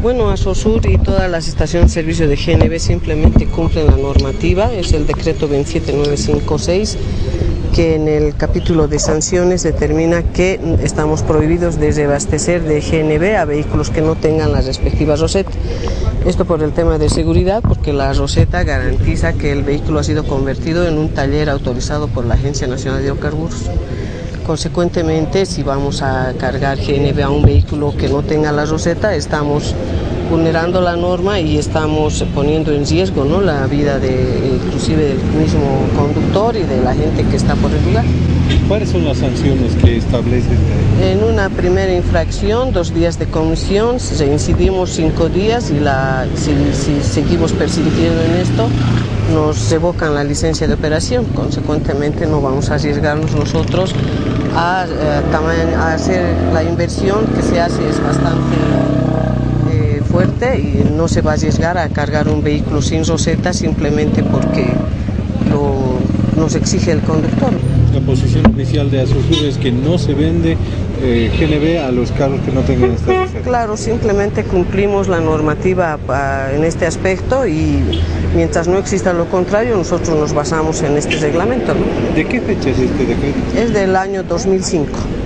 Bueno, Asosur y todas las estaciones de servicio de GNB simplemente cumplen la normativa, es el decreto 27956, que en el capítulo de sanciones determina que estamos prohibidos de reabastecer de GNB a vehículos que no tengan las respectivas rosetas. Esto por el tema de seguridad, porque la roseta garantiza que el vehículo ha sido convertido en un taller autorizado por la Agencia Nacional de Hidrocarburos. Consecuentemente, si vamos a cargar GNB a un vehículo que no tenga la roseta, estamos vulnerando la norma y estamos poniendo en riesgo, ¿no?, la vida inclusive del mismo conductor y de la gente que está por el lugar. ¿Cuáles son las sanciones que establecen? En una primera infracción, 2 días de comisión, reincidimos 5 días y si seguimos persistiendo en esto, nos revocan la licencia de operación. Consecuentemente, no vamos a arriesgarnos nosotros a hacer la inversión que se hace, es bastante fuerte, y no se va a arriesgar a cargar un vehículo sin roseta simplemente porque nos exige el conductor. La posición oficial de Asosur es que no se vende GNB a los carros que no tengan esta roseta. Claro, simplemente cumplimos la normativa en este aspecto y mientras no exista lo contrario, nosotros nos basamos en este reglamento, ¿no? ¿De qué fecha es este decreto? Es del año 2005.